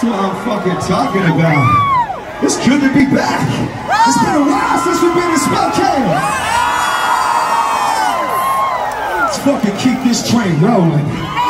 what I'm fucking talking about. It's good to be back. It's been a while since we've been in Spokane. Let's fucking keep this train rolling.